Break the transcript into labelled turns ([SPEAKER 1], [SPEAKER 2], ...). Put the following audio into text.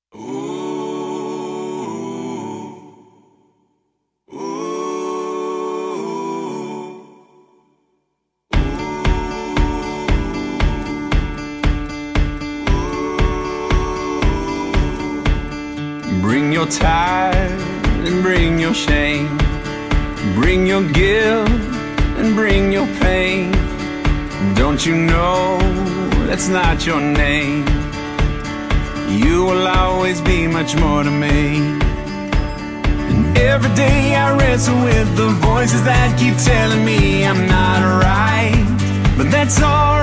[SPEAKER 1] Bring your tithe and bring your shame. Bring your guilt and bring your pain. Don't you know that's not your name? You will always be much more to me. And every day I wrestle with the voices that keep telling me I'm not right, but that's all